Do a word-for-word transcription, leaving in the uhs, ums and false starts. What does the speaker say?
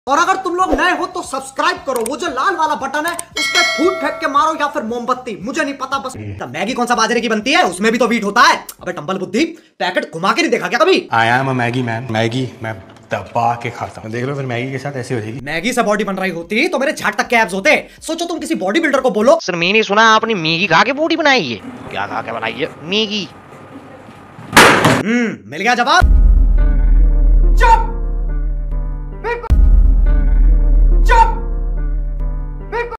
और अगर तुम लोग नए हो तो सब्सक्राइब करो, वो जो लाल वाला बटन है उस पर फूट फेंक के मारो या फिर मोमबत्ती, मुझे नहीं पता। बस मैगी कौन सा बाजरे की बनती है, उसमें भी तो वीट होता है। अबे टंबल बुद्धि, पैकेट घुमा के नहीं देखा क्या कभी? I am a Maggi man, Maggi मैं दबा के खाता हूँ। देख लो फिर मैगी के साथ ऐसी हो जाएगी। मैगी से बॉडी बन रही होती तो मेरे झाट तक के एब्स होते। सोचो तुम किसी बॉडी बिल्डर को बोलो, सर मैंने सुना आपने मैगी खा के बॉडी बनाई है। क्या खा के बनाई है मैगी? हम्म मिल गया जवाब। चुप।